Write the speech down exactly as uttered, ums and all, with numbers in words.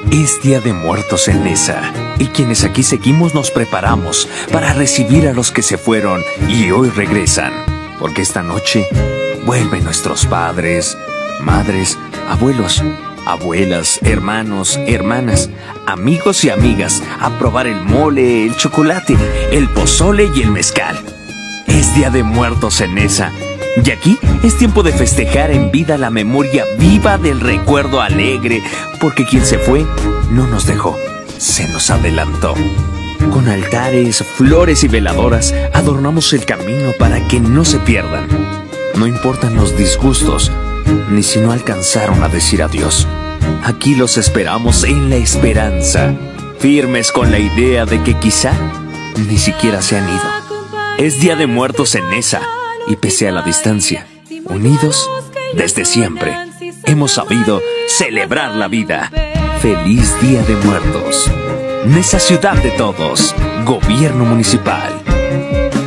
Es Día de Muertos en Nesa, y quienes aquí seguimos nos preparamos para recibir a los que se fueron y hoy regresan, porque esta noche vuelven nuestros padres, madres, abuelos, abuelas, hermanos, hermanas, amigos y amigas a probar el mole, el chocolate, el pozole y el mezcal. Es Día de Muertos en Nesa, y aquí es tiempo de festejar en vida la memoria viva del recuerdo alegre, porque quien se fue no nos dejó, se nos adelantó. Con altares, flores y veladoras adornamos el camino para que no se pierdan. No importan los disgustos, ni si no alcanzaron a decir adiós. Aquí los esperamos en la esperanza, firmes con la idea de que quizá ni siquiera se han ido. Es Día de Muertos en Nesa, y pese a la distancia, unidos desde siempre, hemos sabido celebrar la vida. ¡Feliz Día de Muertos! Nesa, ciudad de todos, Gobierno Municipal.